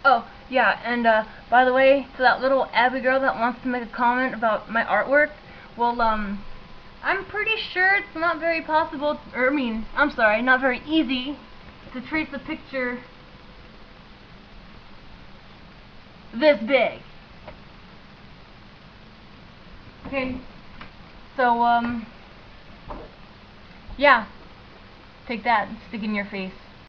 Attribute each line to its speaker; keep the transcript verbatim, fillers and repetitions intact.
Speaker 1: Oh, yeah, and uh, by the way, to that little Abby girl that wants to make a comment about my artwork, well, um, I'm pretty sure it's not very possible, or I mean, I'm sorry, not very easy to trace a picture this big. Okay, so, um, yeah, take that and stick it in your face.